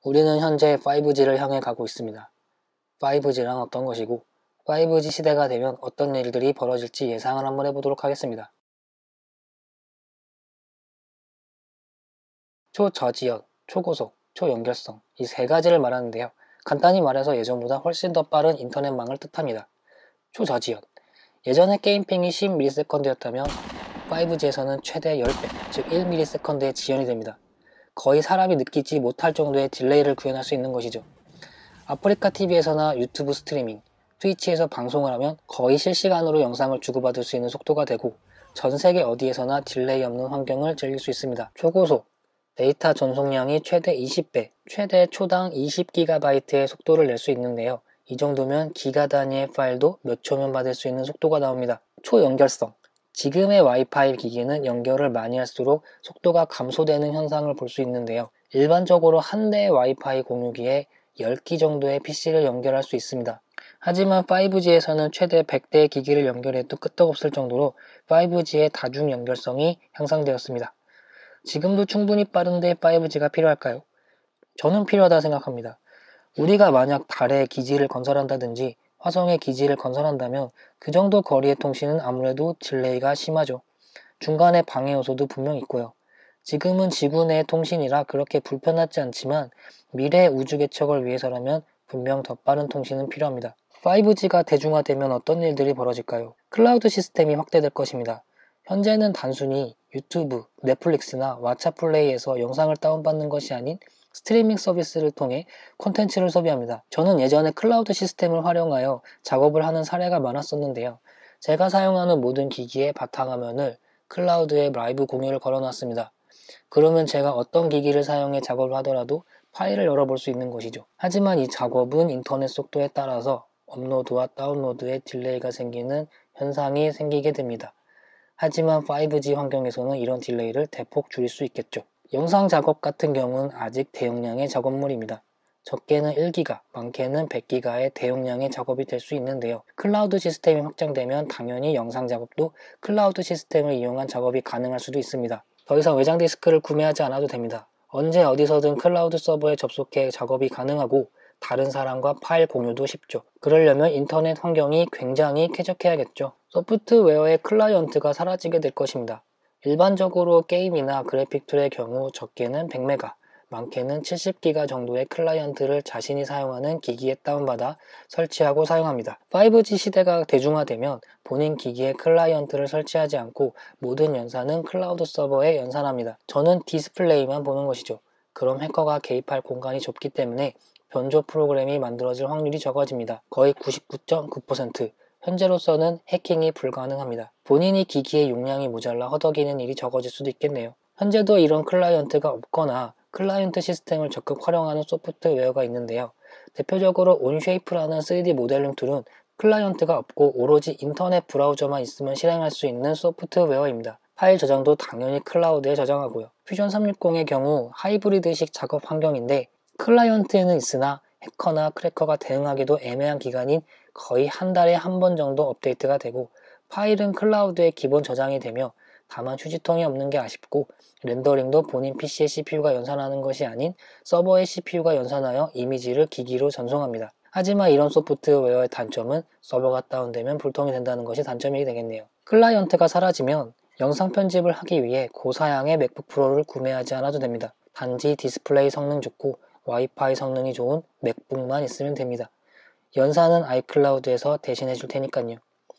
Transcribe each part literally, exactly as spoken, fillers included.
우리는 현재 파이브지를 향해 가고 있습니다. 파이브지란 어떤 것이고 파이브지 시대가 되면 어떤 일들이 벌어질지 예상을 한번 해보도록 하겠습니다. 초저지연, 초고속, 초연결성 이 세 가지를 말하는데요. 간단히 말해서 예전보다 훨씬 더 빠른 인터넷망을 뜻합니다. 초저지연, 예전에 게임핑이 십 밀리세컨드였다면 파이브지에서는 최대 십 배, 즉 일 밀리세컨드의 지연이 됩니다. 거의 사람이 느끼지 못할 정도의 딜레이를 구현할 수 있는 것이죠. 아프리카티비에서나 유튜브 스트리밍, 트위치에서 방송을 하면 거의 실시간으로 영상을 주고받을 수 있는 속도가 되고 전세계 어디에서나 딜레이 없는 환경을 즐길 수 있습니다. 초고속, 데이터 전송량이 최대 이십 배, 최대 초당 이십 기가바이트의 속도를 낼 수 있는데요. 이 정도면 기가 단위의 파일도 몇 초면 받을 수 있는 속도가 나옵니다. 초연결성, 지금의 와이파이 기기는 연결을 많이 할수록 속도가 감소되는 현상을 볼 수 있는데요. 일반적으로 한 대의 와이파이 공유기에 십 기 정도의 피씨를 연결할 수 있습니다. 하지만 파이브지에서는 최대 백 대의 기기를 연결해도 끄떡없을 정도로 파이브지의 다중 연결성이 향상되었습니다. 지금도 충분히 빠른데 파이브지가 필요할까요? 저는 필요하다 생각합니다. 우리가 만약 달에 기지를 건설한다든지 화성에 기지를 건설한다면 그 정도 거리의 통신은 아무래도 딜레이가 심하죠. 중간에 방해 요소도 분명 있고요. 지금은 지구 내 통신이라 그렇게 불편하지 않지만 미래 우주 개척을 위해서라면 분명 더 빠른 통신은 필요합니다. 파이브지가 대중화되면 어떤 일들이 벌어질까요? 클라우드 시스템이 확대될 것입니다. 현재는 단순히 유튜브, 넷플릭스나 왓챠플레이에서 영상을 다운받는 것이 아닌 스트리밍 서비스를 통해 콘텐츠를 소비합니다. 저는 예전에 클라우드 시스템을 활용하여 작업을 하는 사례가 많았었는데요. 제가 사용하는 모든 기기의 바탕화면을 클라우드에 라이브 공유를 걸어놨습니다. 그러면 제가 어떤 기기를 사용해 작업을 하더라도 파일을 열어볼 수 있는 것이죠. 하지만 이 작업은 인터넷 속도에 따라서 업로드와 다운로드에 딜레이가 생기는 현상이 생기게 됩니다. 하지만 파이브지 환경에서는 이런 딜레이를 대폭 줄일 수 있겠죠. 영상 작업 같은 경우는 아직 대용량의 작업물입니다. 적게는 일 기가, 많게는 백 기가의 대용량의 작업이 될 수 있는데요. 클라우드 시스템이 확장되면 당연히 영상 작업도 클라우드 시스템을 이용한 작업이 가능할 수도 있습니다. 더 이상 외장 디스크를 구매하지 않아도 됩니다. 언제 어디서든 클라우드 서버에 접속해 작업이 가능하고 다른 사람과 파일 공유도 쉽죠. 그러려면 인터넷 환경이 굉장히 쾌적해야겠죠. 소프트웨어의 클라이언트가 사라지게 될 것입니다. 일반적으로 게임이나 그래픽 툴의 경우 적게는 백 메가, 많게는 칠십 기가 정도의 클라이언트를 자신이 사용하는 기기에 다운받아 설치하고 사용합니다. 파이브지 시대가 대중화되면 본인 기기에 클라이언트를 설치하지 않고 모든 연산은 클라우드 서버에 연산합니다. 저는 디스플레이만 보는 것이죠. 그럼 해커가 개입할 공간이 좁기 때문에 변조 프로그램이 만들어질 확률이 적어집니다. 거의 구십구 점 구 퍼센트. 현재로서는 해킹이 불가능합니다. 본인이 기기의 용량이 모자라 허덕이는 일이 적어질 수도 있겠네요. 현재도 이런 클라이언트가 없거나 클라이언트 시스템을 적극 활용하는 소프트웨어가 있는데요. 대표적으로 온쉐이프라는 쓰리디 모델링 툴은 클라이언트가 없고 오로지 인터넷 브라우저만 있으면 실행할 수 있는 소프트웨어입니다. 파일 저장도 당연히 클라우드에 저장하고요. 퓨전 삼백육십의 경우 하이브리드식 작업 환경인데 클라이언트에는 있으나 해커나 크래커가 대응하기도 애매한 기간인 거의 한 달에 한 번 정도 업데이트가 되고 파일은 클라우드에 기본 저장이 되며 다만 휴지통이 없는 게 아쉽고 렌더링도 본인 피씨의 씨피유가 연산하는 것이 아닌 서버의 씨피유가 연산하여 이미지를 기기로 전송합니다. 하지만 이런 소프트웨어의 단점은 서버가 다운되면 불통이 된다는 것이 단점이 되겠네요. 클라이언트가 사라지면 영상 편집을 하기 위해 고사양의 맥북 프로를 구매하지 않아도 됩니다. 단지 디스플레이 성능 좋고 와이파이 성능이 좋은 맥북만 있으면 됩니다. 연산은 아이클라우드에서 대신해 줄 테니까요.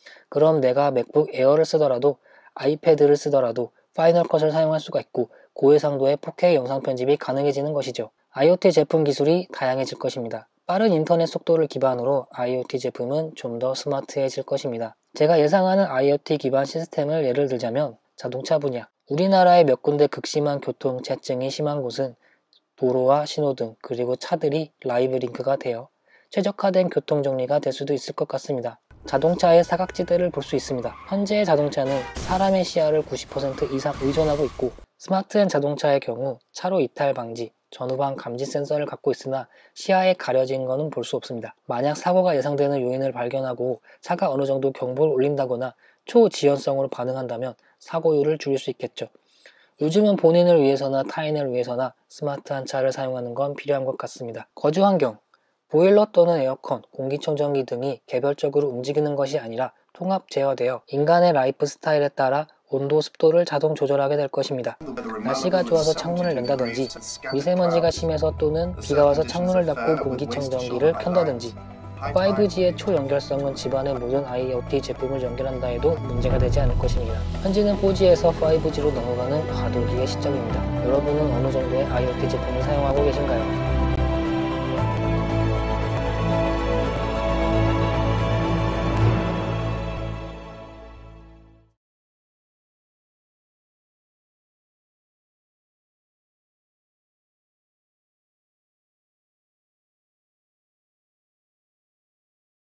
그럼 내가 맥북 에어를 쓰더라도 아이패드를 쓰더라도 파이널 컷을 사용할 수가 있고 고해상도의 포케이 영상 편집이 가능해지는 것이죠. 아이오티 제품 기술이 다양해질 것입니다. 빠른 인터넷 속도를 기반으로 아이오티 제품은 좀 더 스마트해질 것입니다. 제가 예상하는 아이오티 기반 시스템을 예를 들자면 자동차 분야. 우리나라의 몇 군데 극심한 교통체증이 심한 곳은 도로와 신호등 그리고 차들이 라이브 링크가 되어 최적화된 교통정리가 될 수도 있을 것 같습니다. 자동차의 사각지대를 볼 수 있습니다. 현재의 자동차는 사람의 시야를 구십 퍼센트 이상 의존하고 있고 스마트한 자동차의 경우 차로 이탈 방지, 전후방 감지 센서를 갖고 있으나 시야에 가려진 것은 볼 수 없습니다. 만약 사고가 예상되는 요인을 발견하고 차가 어느 정도 경보를 울린다거나 초지연성으로 반응한다면 사고율을 줄일 수 있겠죠. 요즘은 본인을 위해서나 타인을 위해서나 스마트한 차를 사용하는 건 필요한 것 같습니다. 거주 환경, 보일러 또는 에어컨, 공기청정기 등이 개별적으로 움직이는 것이 아니라 통합 제어되어 인간의 라이프 스타일에 따라 온도, 습도를 자동 조절하게 될 것입니다. 날씨가 좋아서 창문을 연다든지, 미세먼지가 심해서 또는 비가 와서 창문을 닫고 공기청정기를 켠다든지, 파이브지의 초연결성은 집안의 모든 아이오티 제품을 연결한다 해도 문제가 되지 않을 것입니다. 현재는 포지에서 파이브지로 넘어가는 과도기의 시점입니다. 여러분은 어느 정도의 아이오티 제품을 사용하고 계신가요?